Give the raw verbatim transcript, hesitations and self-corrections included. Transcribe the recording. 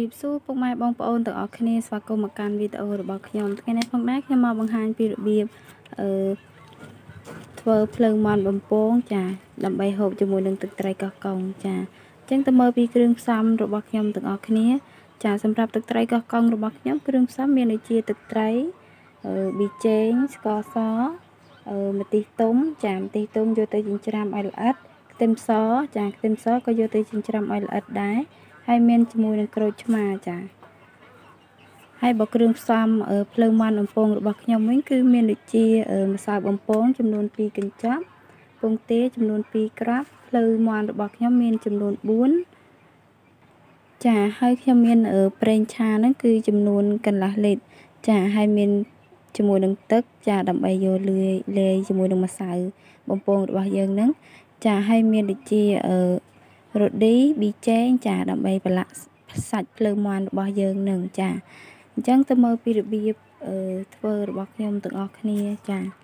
รีบสู้ពុកម៉ែបងប្អូនទាំងអស់គ្នាស្វាគមន៍មកកាន់វីដេអូរបស់ខ្ញុំថ្ងៃនេះផងដែរខ្ញុំមកបង្ហាញពីរបៀបអឺធ្វើភ្លើងមាន់បំពងចាដើម្បីហូបជាមួយនឹងទឹកត្រីកោះកុងចាអញ្ចឹងទៅមើលពីគ្រឿងផ្សំរបស់ខ្ញុំទាំងអស់គ្នាចាសម្រាប់ទឹកត្រីកោះកុងរបស់ខ្ញុំគ្រឿងផ្សំមានដូចជាទឹកត្រីអឺប៊ីចេងស្ករសអឺម្ទេសទុំចាម្ទេសទុំយកទៅចិញ្ច្រាំឲ្យល្អិតខ្ទឹមសចាខ្ទឹមសក៏យកទៅចិញ្ច្រាំឲ្យល្អិតដែរហើយមានជាមួយនឹងក្រូចឆ្មាចាហើយបើគ្រឿងផ្សំភ្លើងមាន់បំពងរបស់ខ្ញុំវិញគឺមានដូចជាម្សៅបំពងចំនួនពីរកញ្ចប់ពងទាចំនួនពីរក្រាបភ្លើងមាន់របស់ខ្ញុំមានចំនួនបួនចាហើយខ្ញុំមានប្រេងឆាហ្នឹងគឺចំនួនកន្លះលីត្រចាហើយមានជាមួយនឹងទឹកចាដើម្បីយកលាយលាយជាមួយនឹងម្សៅបំពងរបស់យើងហ្នឹងចាហើយមានដូចជាអឺរ៉ូឌីប៊ីចេងចាដើម្បីប្រឡាក់សាច់ភ្លើងមាន់របស់យើងនឹងចាអញ្ចឹងទៅមើលពីរបៀបធ្វើរបស់ខ្ញុំទាំងអស់គ្នាចា